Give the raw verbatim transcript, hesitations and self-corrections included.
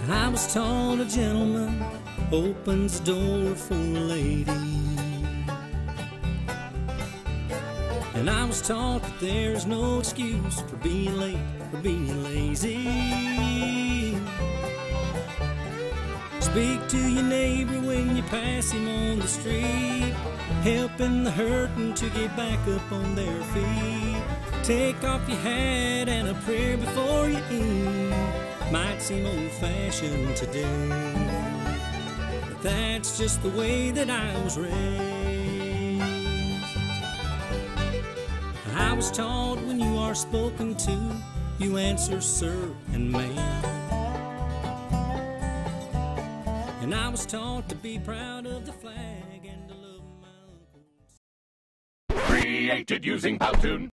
I was taught a gentleman opens the door for a lady, and I was taught that there's no excuse for being late or being lazy. Speak to your neighbor when you pass him on the street, helping the hurting to get back up on their feet. Take off your hat and a prayer before you eat. Might seem old-fashioned today, but that's just the way that I was raised. I was taught when you are spoken to, you answer sir and ma'am. And I was taught to be proud of the flag and to love my uncles. Created using Powtoon.